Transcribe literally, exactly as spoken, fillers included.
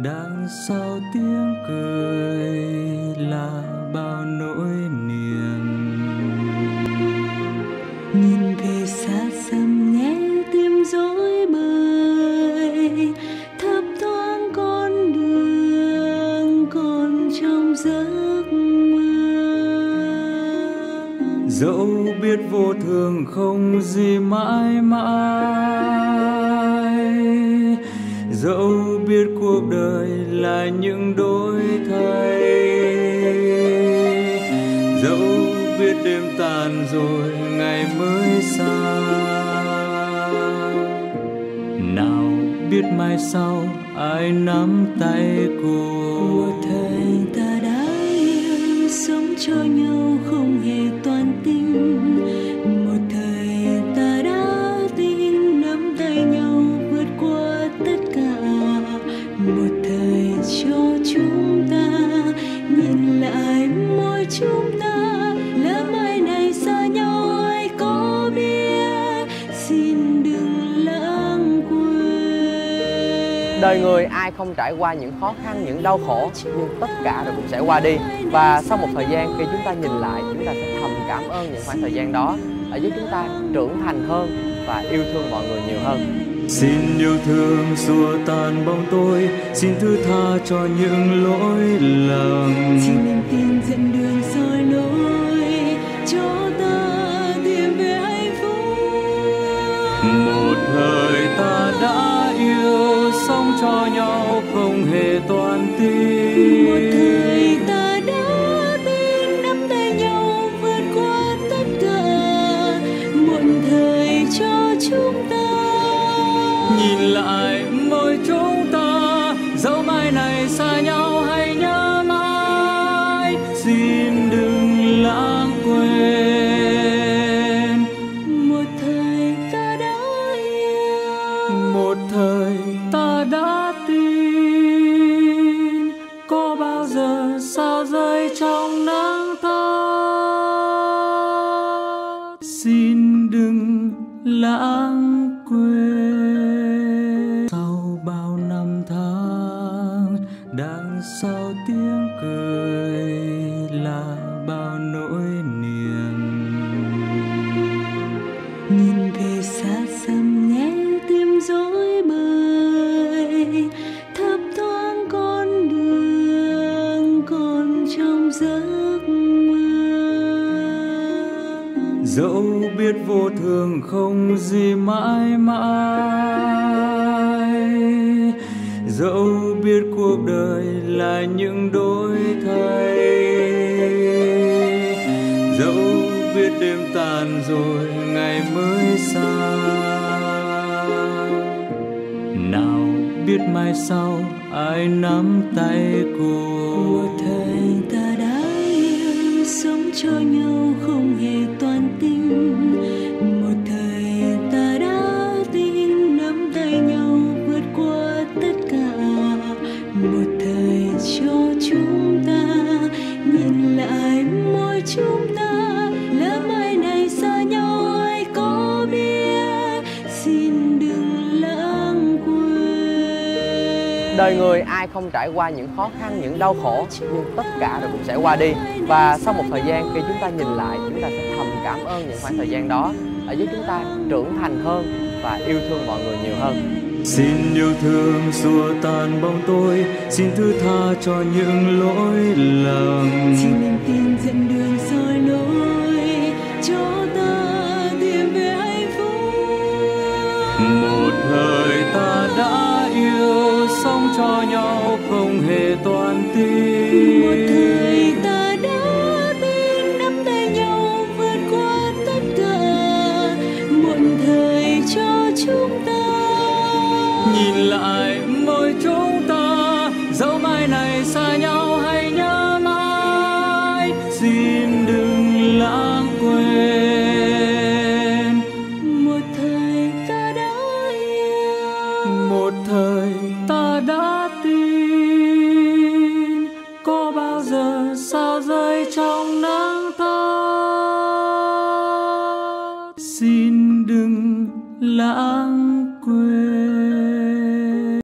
đằng sau tiếng cười là bao nỗi niềm. Nhìn về xa xăm nghe tim rối bời, thấp thoáng con đường còn trong giấc mơ. Dẫu biết vô thường không gì mãi mãi, dẫu biết cuộc đời là những đổi thay, dẫu biết đêm tàn rồi ngày mới sang, nào biết mai sau ai nắm tay cô. Một thời ta đã yêu, sống cho nhau không hề toan tính. Một thời ta đã tin, nắm tay nhau vượt qua tất cả. Một thời cho chúng ta nhìn lại môi chúng ta, lỡ mai này xa nhau ai có biết, xin đừng lãng quên. Đời người ai không trải qua những khó khăn, những đau khổ, nhưng tất cả rồi cũng sẽ qua đi. Và sau một thời gian khi chúng ta nhìn lại, chúng ta sẽ thầm cảm ơn những khoảng thời gian đó đã giúp chúng ta trưởng thành hơn và yêu thương mọi người nhiều hơn. Xin yêu thương xua tan bóng tối, xin thứ tha cho những lỗi lầm. Xin niềm tin dẫn đường soi lối cho ta tìm về hạnh phúc. Một thời ta đã yêu, sống cho nhau không hề toan tính. Một thời ta đã tin, nắm tay nhau vượt qua tất cả. Một thời cho chúng ta nhìn lại môi chúng ta, dẫu mai này xa nhau hay nhớ mãi, xin đừng lãng quên. một thời ta đã yêu, Một thời ta đã tin, có bao giờ sao rơi trong nắng tắt, xin đừng lãng quên. Sau bao năm tháng, đằng sau tiếng cười là bao nỗi niềm. nhìn về xa xăm nghe tim rối bời, thấp thoáng con đường còn trong giấc mơ. Dẫu biết vô thường không gì mãi mãi, dẫu biết cuộc đời là những đổi thay, dẫu biết đêm tàn rồi ngày mới sang, nào biết mai sau ai nắm tay cô. Một thời ta đã yêu, sống cho nhau không hề toan tính. Một thời ta đã tin, nắm tay nhau vượt qua tất cả. Một thời cho chúng ta nhìn lại môi chúng ta, lỡ mai này xa nhau ai có biết, xin đừng lãng quên. Đời người ai không trải qua những khó khăn, những đau khổ, nhưng tất cả rồi cũng sẽ qua đi. Và sau một thời gian khi chúng ta nhìn lại, chúng ta sẽ thầm cảm ơn những khoảng thời gian đó đã giúp chúng ta trưởng thành hơn và yêu thương mọi người nhiều hơn. Xin yêu thương xua tan bóng tối, xin thứ tha cho những lỗi lầm. Xin niềm tin dẫn đường soi lối cho ta tìm về hạnh phúc. Một thời ta đã yêu, sống cho nhau không hề toan tính. Một thời ta đã tin, nắm tay nhau vượt qua tất cả. Một thời cho chúng ta nhìn lại môi chúng ta, dẫu mai này xa nhau hay nhớ mãi, xin đừng lãng quên. một thời ta đã yêu, Một thời ta đã tin,